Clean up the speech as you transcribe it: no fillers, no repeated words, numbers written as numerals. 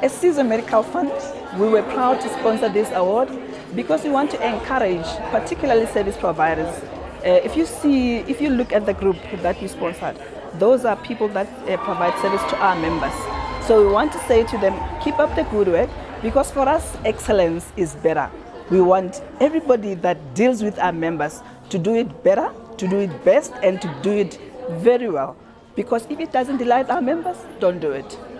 As Caesar Medical Fund, we were proud to sponsor this award because we want to encourage, particularly service providers. If you look at the group that we sponsored, those are people that provide service to our members. So we want to say to them, keep up the good work, because for us, excellence is better. We want everybody that deals with our members to do it better, to do it best, and to do it very well. Because if it doesn't delight our members, don't do it.